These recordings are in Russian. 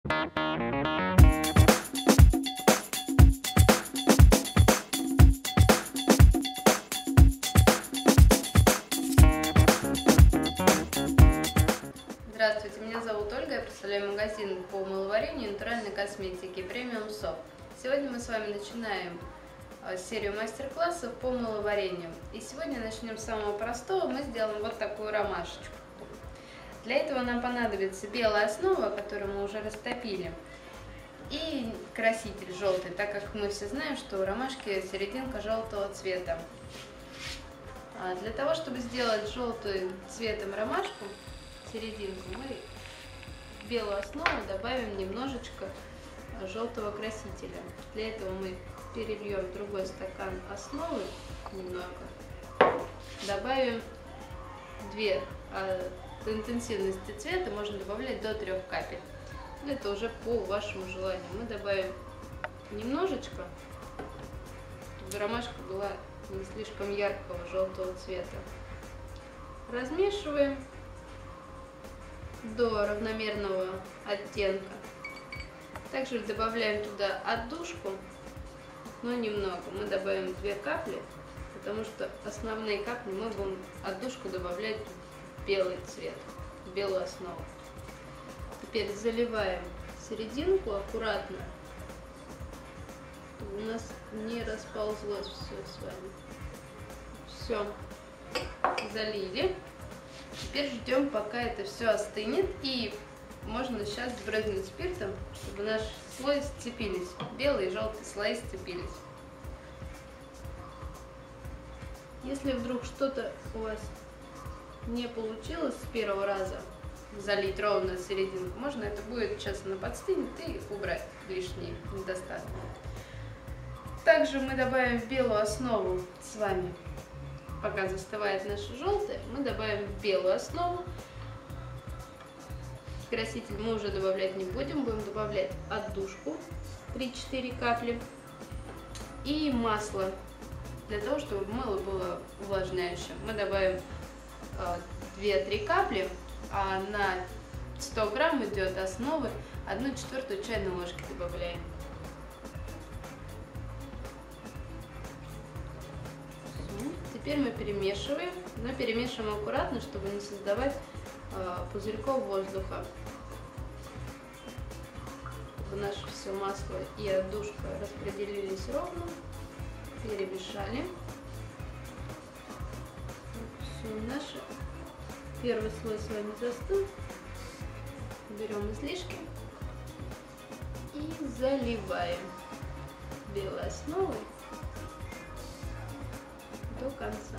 Здравствуйте, меня зовут Ольга, я представляю магазин по мыловарению и натуральной косметики Premium Soft. Сегодня мы с вами начинаем серию мастер-классов по мыловарению. И сегодня начнем с самого простого, мы сделаем вот такую ромашечку. Для этого нам понадобится белая основа, которую мы уже растопили, и краситель желтый, так как мы все знаем, что у ромашки серединка желтого цвета. Для того, чтобы сделать желтым цветом ромашку, серединку, мы в белую основу добавим немножечко желтого красителя. Для этого мы перельем в другой стакан основы немного, добавим 2, по интенсивности цвета можно добавлять до 3 капель. Это уже по вашему желанию. Мы добавим немножечко, чтобы ромашка была не слишком яркого желтого цвета. Размешиваем до равномерного оттенка. Также добавляем туда отдушку, но немного. Мы добавим 2 капли, потому что основные капли мы будем отдушку добавлять в белый цвет, в белую основу. Теперь заливаем серединку аккуратно, чтобы у нас не расползлось все с вами. Все, залили. Теперь ждем, пока это все остынет, и можно сейчас сбрызнуть спиртом, чтобы наши слои сцепились, белый и желтый слои сцепились. Если вдруг что-то у вас не получилось с первого раза залить ровно серединку, можно это будет сейчас она подстынет и убрать лишние недостатки. Также мы добавим в белую основу с вами. Пока застывает наша желтая, мы добавим белую основу. Краситель мы уже добавлять не будем, будем добавлять отдушку 3-4 капли и масло, для того, чтобы мыло было увлажняющим. Мы добавим 2-3 капли, а на 100 грамм идет основы 1/4 чайной ложки добавляем. Теперь мы перемешиваем, но перемешиваем аккуратно, чтобы не создавать пузырьков воздуха. Чтобы наше все масло и отдушка распределились ровно. Перемешали. Все, наш первый слой с вами застыл. Берем излишки и заливаем белой основой до конца.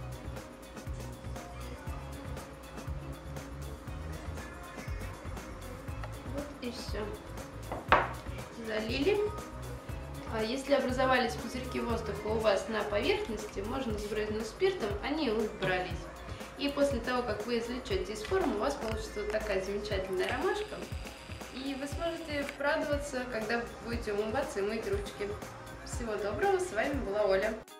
Вот и все. Залили. А если образовались пузырьки воздуха у вас на поверхности, можно сбрызнуть спиртом, они убрались. И после того, как вы извлечете из формы, у вас получится вот такая замечательная ромашка. И вы сможете порадоваться, когда будете умываться и мыть ручки. Всего доброго, с вами была Оля.